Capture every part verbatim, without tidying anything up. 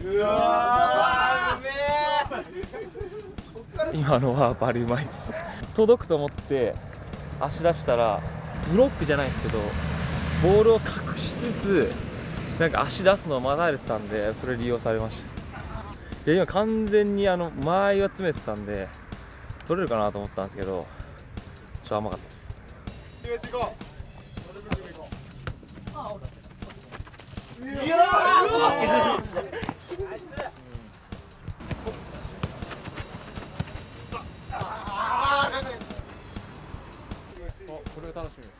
うわー、 今のはバリうまいです。届くと思って足出したらブロックじゃないですけどボールを隠しつつなんか足出すのを待たれてたんで、それ利用されました。いや今完全にあの間合いが詰めてたんで取れるかなと思ったんですけどちょっと甘かったです。 いやー、 これが楽しみ。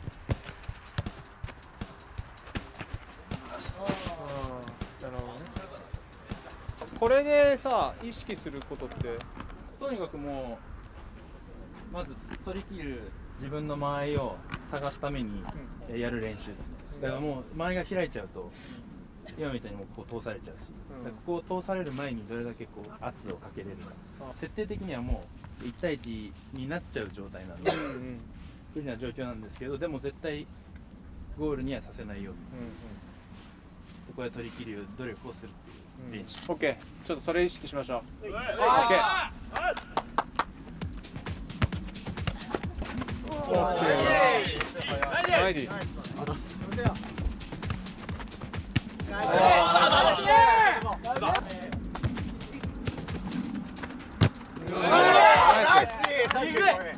これでさ、意識することってとにかくもうまず取り切る自分の間合いを探すためにやる練習ですね。だからもう間合いが開いちゃうと今みたいにもうここ通されちゃうし、だからここを通される前にどれだけこう圧をかけれるか。設定的にはもういち対いちになっちゃう状態なんで不利な状況なんですけど、でも絶対ゴールにはさせないように、そこで取り切る努力をするっていう練習。 オッケー、ちょっとそれ意識しましょう。オッケー。オッケー。ナイディ。 ナイス。